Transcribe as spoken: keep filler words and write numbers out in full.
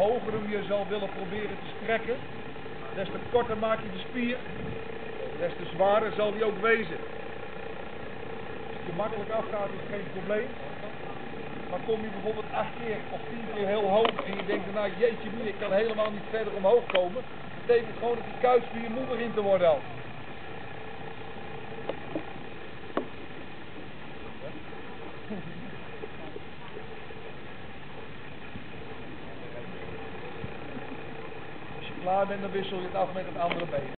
hoger hem je zal willen proberen te strekken, des te korter maak je de spier, des te zwaarder zal die ook wezen. Als het je makkelijk afgaat is het geen probleem. Maar kom je bijvoorbeeld acht keer of tien keer heel hoog en je denkt daarna, jeetje mie, ik kan helemaal niet verder omhoog komen. Dat betekent gewoon dat die kuitspier moe begint te worden al. Als je klaar bent, dan wissel je het af met het andere been.